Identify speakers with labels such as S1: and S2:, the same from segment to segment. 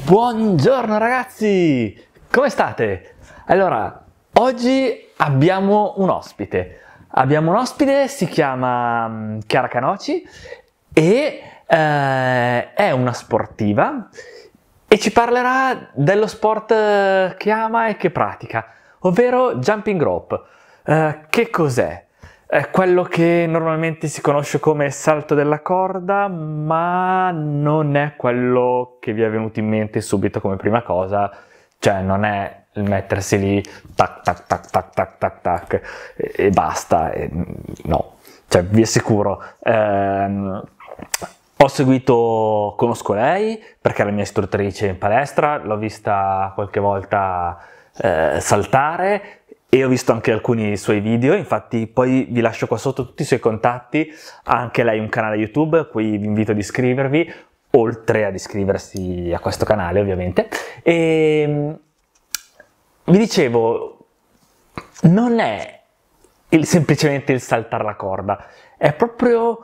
S1: Buongiorno ragazzi, come state? Allora, oggi abbiamo un ospite. Si chiama Chiara Canoci e è una sportiva e ci parlerà dello sport che ama e che pratica, ovvero jumping rope. Che cos'è? È quello che normalmente si conosce come salto della corda, ma non è quello che vi è venuto in mente subito come prima cosa, cioè non è il mettersi lì tac tac tac tac tac tac tac e basta, no, cioè vi assicuro, conosco lei perché è la mia istruttrice in palestra, l'ho vista qualche volta saltare. E ho visto anche alcuni suoi video, infatti poi vi lascio qua sotto tutti i suoi contatti, ha anche lei un canale YouTube a cui vi invito ad iscrivervi, oltre ad iscriversi a questo canale ovviamente. E vi dicevo, non è semplicemente il saltare la corda, è proprio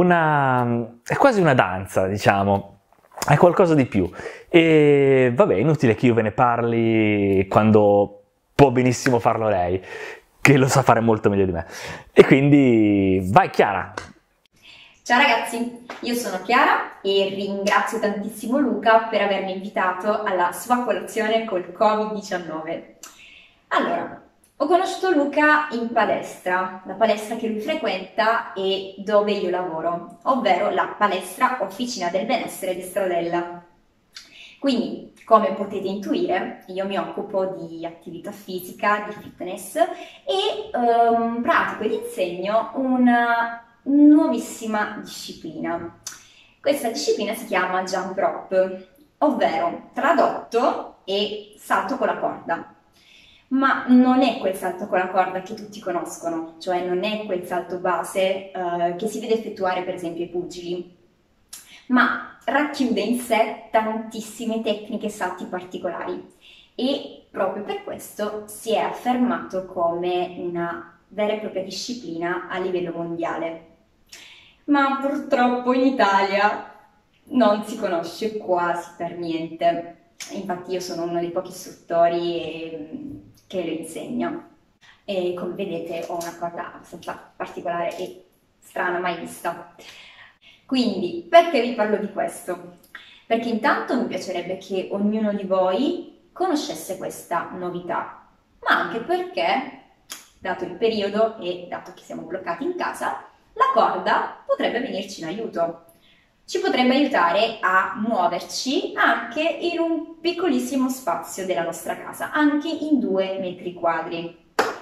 S1: è quasi una danza, diciamo, è qualcosa di più. E vabbè, è inutile che io ve ne parli quando può benissimo farlo lei, che lo sa fare molto meglio di me. E quindi vai Chiara!
S2: Ciao ragazzi, io sono Chiara e ringrazio tantissimo Luca per avermi invitato alla sua colazione col Covid-19. Allora, ho conosciuto Luca in palestra, la palestra che lui frequenta e dove io lavoro, ovvero la palestra Officina del Benessere di Stradella. Quindi, come potete intuire, io mi occupo di attività fisica, di fitness e pratico ed insegno una nuovissima disciplina. Questa disciplina si chiama jump rope, ovvero tradotto e salto con la corda. Ma non è quel salto con la corda che tutti conoscono, cioè non è quel salto base che si vede effettuare per esempio ai pugili, ma racchiude in sé tantissime tecniche e salti particolari e proprio per questo si è affermato come una vera e propria disciplina a livello mondiale. Ma purtroppo in Italia non si conosce quasi per niente, infatti io sono uno dei pochi istruttori che lo insegno e come vedete ho una corda abbastanza particolare e strana, mai vista. Quindi, perché vi parlo di questo? Perché intanto mi piacerebbe che ognuno di voi conoscesse questa novità, ma anche perché, dato il periodo e dato che siamo bloccati in casa, la corda potrebbe venirci in aiuto. Ci potrebbe aiutare a muoverci anche in un piccolissimo spazio della nostra casa, anche in 2 metri quadri.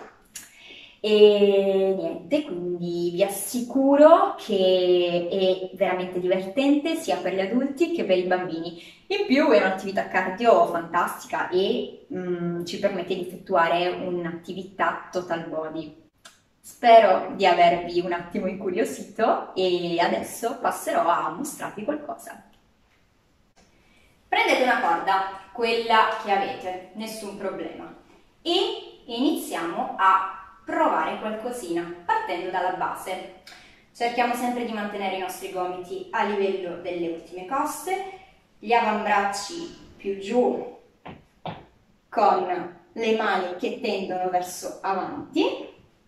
S2: E niente, quindi vi assicuro che è veramente divertente sia per gli adulti che per i bambini. In più è un'attività cardio fantastica e ci permette di effettuare un'attività total body. Spero di avervi un attimo incuriosito e adesso passerò a mostrarvi qualcosa. Prendete una corda, quella che avete, nessun problema, e iniziamo a provare qualcosina partendo dalla base. Cerchiamo sempre di mantenere i nostri gomiti a livello delle ultime cosce, gli avambracci più giù con le mani che tendono verso avanti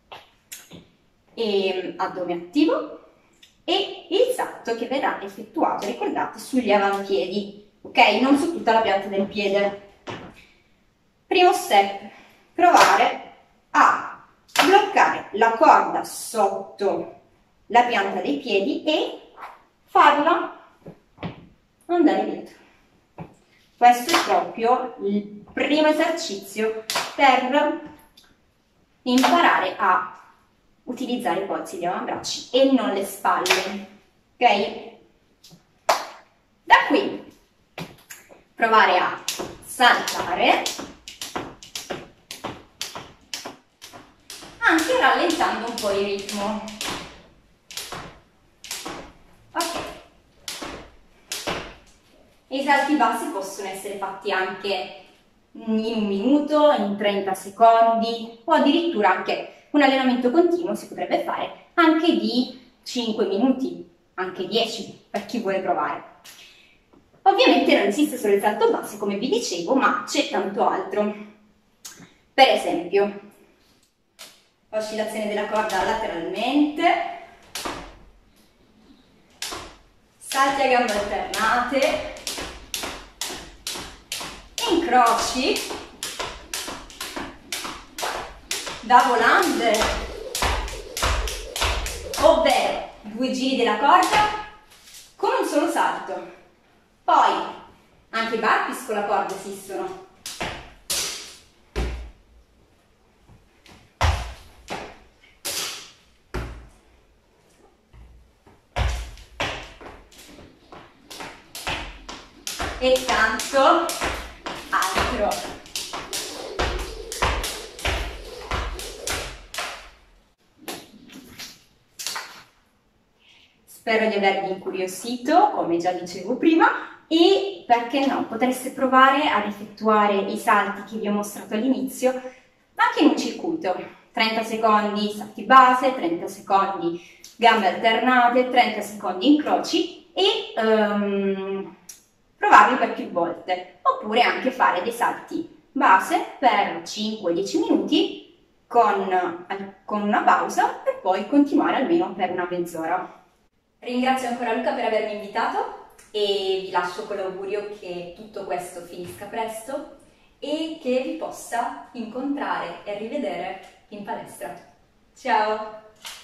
S2: e addome attivo e il salto che verrà effettuato, ricordate, sugli avampiedi, ok? Non su tutta la pianta del piede. Primo step, provare a bloccare la corda sotto la pianta dei piedi e farla andare dietro. Questo è proprio il primo esercizio per imparare a utilizzare i polsi degli avambracci e non le spalle, ok? Da qui provare a saltare anche rallentando un po' il ritmo. Ok. I salti bassi possono essere fatti anche in 1 minuto, in 30 secondi o addirittura anche un allenamento continuo si potrebbe fare anche di 5 minuti, anche 10 per chi vuole provare. Ovviamente non esiste solo il salto base, come vi dicevo, ma c'è tanto altro. Per esempio, oscillazione della corda lateralmente, salti a gambe alternate, incroci, double under, ovvero 2 giri della corda con un solo salto. Poi anche i burpees con la corda esistono. E tanto altro. Spero di avervi incuriosito, come già dicevo prima, e perché no, potreste provare ad effettuare i salti che vi ho mostrato all'inizio anche in un circuito. 30 secondi salti base, 30 secondi gambe alternate, 30 secondi incroci e provarli per più volte, oppure anche fare dei salti base per 5-10 minuti con una pausa e poi continuare almeno per una mezz'ora. Ringrazio ancora Luca per avermi invitato e vi lascio con l'augurio che tutto questo finisca presto e che vi possa incontrare e rivedere in palestra. Ciao!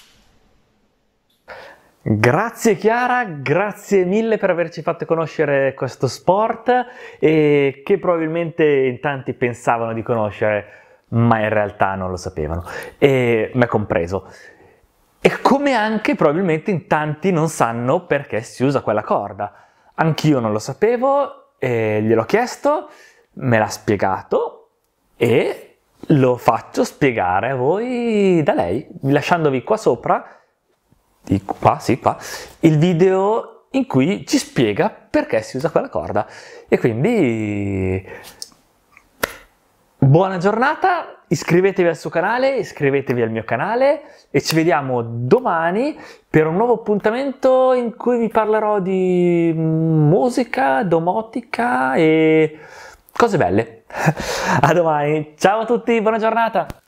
S1: Grazie Chiara, grazie mille per averci fatto conoscere questo sport e che probabilmente in tanti pensavano di conoscere, ma in realtà non lo sapevano, e me compreso. E come anche probabilmente in tanti non sanno perché si usa quella corda. Anch'io non lo sapevo, gliel'ho chiesto, me l'ha spiegato e lo faccio spiegare a voi da lei, lasciandovi qua sopra, qua, il video in cui ci spiega perché si usa quella corda. E quindi buona giornata, iscrivetevi al suo canale, iscrivetevi al mio canale e ci vediamo domani per un nuovo appuntamento in cui vi parlerò di musica, domotica e cose belle. A domani, ciao a tutti, buona giornata!